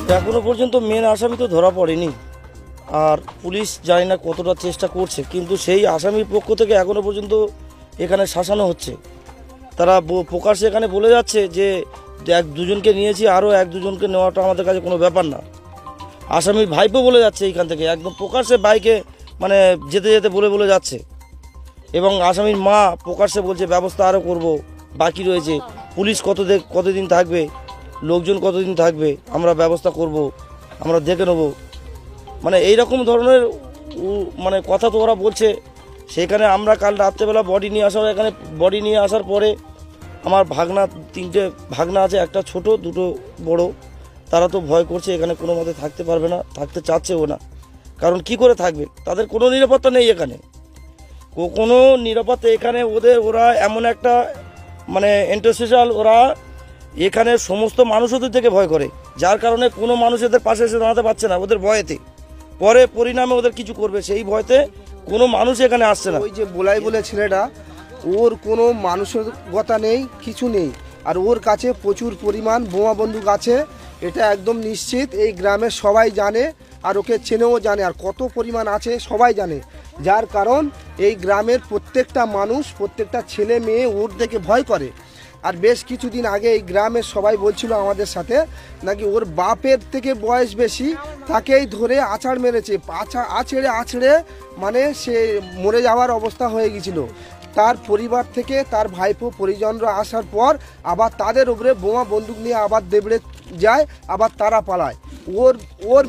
এখনো পর্যন্ত মেন আসামি তো ধরা পড়েনি, আর পুলিশ জানি না কতটা চেষ্টা করছে, কিন্তু সেই আসামির পক্ষ থেকে এখনো পর্যন্ত এখানে শাসানো হচ্ছে। তারা প্রকাশ্যে এখানে বলে যাচ্ছে যে এক দুজনকে নিয়েছি, আরও এক দুজনকে নেওয়াটা আমাদের কাছে কোনো ব্যাপার না। আসামির ভাইপো বলে যাচ্ছে এইখান থেকে, একদম প্রকাশ্যে বাইকে মানে যেতে যেতে বলে যাচ্ছে। এবং আসামির মা প্রকাশ্যে বলছে ব্যবস্থা আরও করব, বাকি রয়েছে, পুলিশ কতদিন থাকবে, লোকজন কতদিন থাকবে, আমরা ব্যবস্থা করব, আমরা দেখে নেব, মানে এইরকম ধরনের মানে কথা তো ওরা বলছে। সেখানে আমরা কাল রাত্রেবেলা বডি নিয়ে আসার পরে আমার তিনটে ভাগনা আছে, একটা ছোট দুটো বড়। তারা তো ভয় করছে, এখানে কোনো মতে থাকতে পারবে না, থাকতে চাচ্ছেও না। কারণ কি করে থাকবে, তাদের কোনো নিরাপত্তা নেই এখানে, কোনো নিরাপত্তা এখানে ওরা এমন একটা মানে ইন্টারসোশাল, ওরা এখানে সমস্ত মানুষ ওদের থেকে ভয় করে, যার কারণে কোনো মানুষ এদের পাশে এসে দাঁড়াতে পারছে না ওদের ভয়েতে। পরে পরিণামে ওদের কিছু করবে সেই ভয়তে কোনো মানুষ এখানে আসছে না। ওই যে বলে ছেলেটা, ওর কোনো মানসিকতা নেই, কিছু নেই, আর ওর কাছে প্রচুর পরিমাণ বোমা বন্দুক আছে, এটা একদম নিশ্চিত। এই গ্রামের সবাই জানে, আর ওকে চেনেও জানে, আর কত পরিমাণ আছে সবাই জানে। যার কারণ এই গ্রামের প্রত্যেকটা মানুষ, প্রত্যেকটা ছেলে মেয়ে ওর দেখে ভয় করে। আর বেশ কিছুদিন আগে এই গ্রামের সবাই বলছিল আমাদের সাথে, নাকি ওর বাপের থেকে বয়স বেশি, তাকেই ধরে আছাড় মেরেছে, আছড়ে মানে সে মরে যাওয়ার অবস্থা হয়ে গেছিল। তার পরিবার থেকে তার ভাইপো পরিজনরা আসার পর আবার তাদের উপরে বোমা বন্দুক নিয়ে আবার দেবড়ে যায়, আবার তারা পালায়। ওর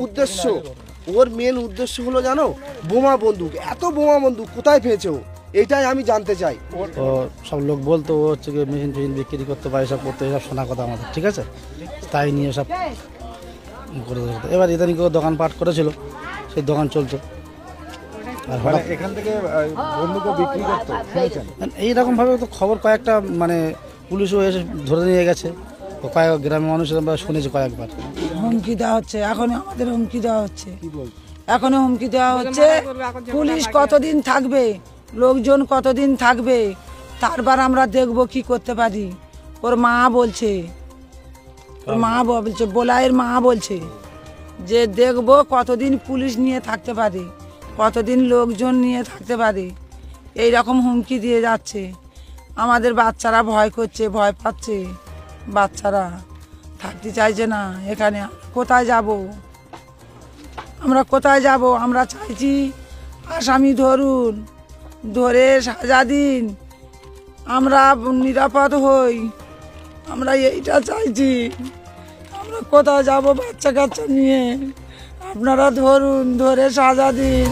মেন উদ্দেশ্য হলো জানো, বোমা বন্দুক। এত বোমা বন্দুক কোথায় পেয়েছে ও, এটাই আমি জানতে চাই। ও সব লোক বলতো ও হচ্ছে মেশিন বিক্রি করতে পারে, সব করতে, সব শোনা কথা আমাদের, ঠিক আছে, তাই নিয়ে সব করে দিত। এবার ইদানিং দোকানপাট করেছিল, সেই দোকান চলতো, আর এখান থেকে বন্দুক বিক্রি করতো। এইরকমভাবে তো খবর কয়েকটা মানে পুলিশও এসে ধরে নিয়ে গেছে, কয়েক গ্রামের মানুষ শুনেছে কয়েকবার। হুমকি দেওয়া হচ্ছে, এখনো আমাদের হুমকি দেওয়া হচ্ছে, এখনো হুমকি দেওয়া হচ্ছে। পুলিশ কতদিন থাকবে, লোকজন কতদিন থাকবে, তারপর আমরা দেখব কি করতে পারি। ওর মা বলছে, বোলাইয়ের মা বলছে যে দেখব কতদিন পুলিশ নিয়ে থাকতে পারে, কতদিন লোকজন নিয়ে থাকতে পারে, এই রকম হুমকি দিয়ে যাচ্ছে। আমাদের বাচ্চারা ভয় করছে, ভয় পাচ্ছে, বাচ্চারা থাকতে চাইছে না এখানে। কোথায় যাব আমরা, কোথায় যাব? আমরা চাইছি আসামি ধরে সাজা দিন, আমরা নিরাপদ হই, আমরা এইটা চাইছি। আমরা কোথায় যাব বাচ্চা কাচ্চা নিয়ে? আপনারা ধরে সাজা দিন।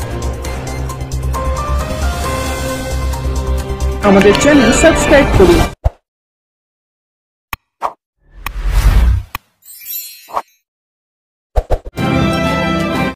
আমাদের চ্যানেল সাবস্ক্রাইব করুন।